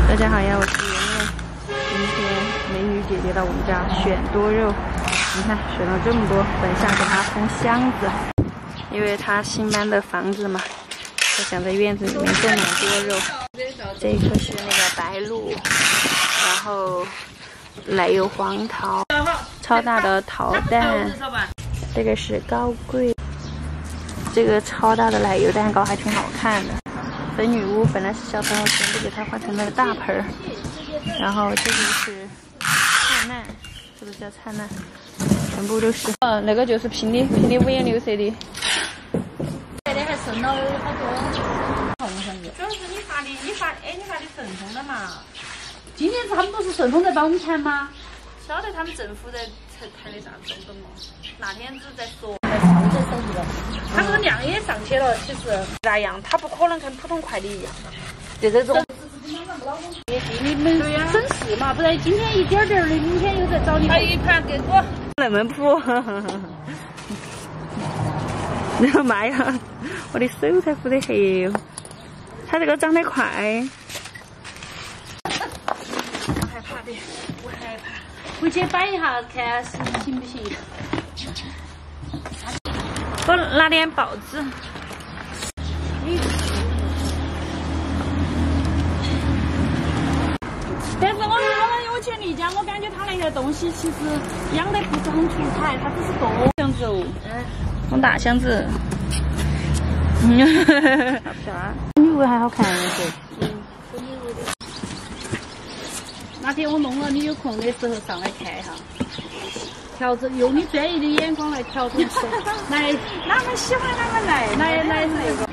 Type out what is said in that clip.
大家好呀，我是圆圆。今天美女姐姐到我们家选多肉，你看选了这么多，等一下给她封箱子，因为她新搬的房子嘛，她想在院子里面种点多肉。这一颗是那个白露，然后奶油黄桃，超大的桃蛋，这个是高贵，这个超大的奶油蛋糕还挺好看的。粉女巫本来是小朋友，全部给它换成了大盆儿。然后这个是灿烂，是不是叫灿烂？全部都是。那个就是拼的五颜六色的。 这里还剩了好多。 主要是你发的顺丰的嘛？ 今天他们不是顺丰在帮我们谈吗？ 晓得他们政府在谈的啥子，懂吗？那天只在说。他这个量也上去了，其实咋样？他不可能跟普通快递一样的，就这种。 你们省事嘛，不然今天一点点的，明天又在找你。 还有一盘给我。 那么普。你要妈呀！我的手才敷得黑哟。他这个长得快。 我害怕的，我害怕。 回去摆一下看行不行？ 我拿点报纸。 但是我去丽江，我感觉他那个东西其实养的不是很出彩，它只是多箱子哦，放大箱子。好漂亮，女巫还好看一些。 那天我弄了，你有空的时候上来看一下。调整，用你专业的眼光来调整。来，哪们喜欢哪们来，来那个。